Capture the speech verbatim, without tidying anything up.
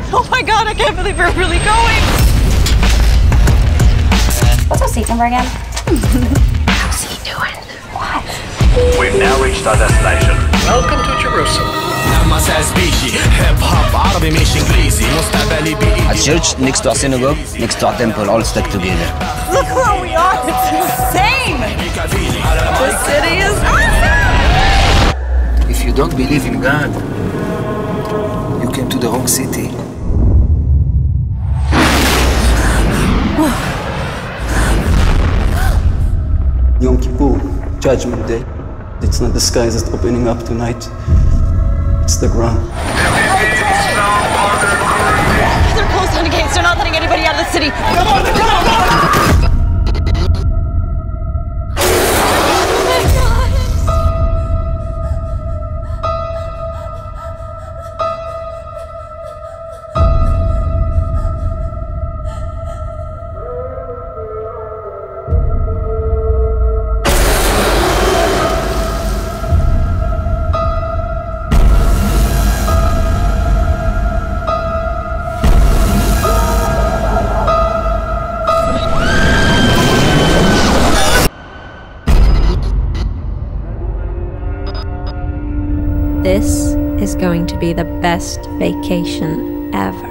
Oh my God, I can't believe we're really going. What's our seat number again? How's he doing? What? We've now reached our destination. Welcome to Jerusalem. A church next to a synagogue, next to a temple, all stuck together. Look where we are. It's insane. The city is awesome. If you don't believe in God, you came to the wrong city. Yom Kippur, Judgment Day. It's not the skies that's opening up tonight. It's the ground. They're closed on the gates. They're not letting anybody out of the city. Come on, come on, come on! This is going to be the best vacation ever.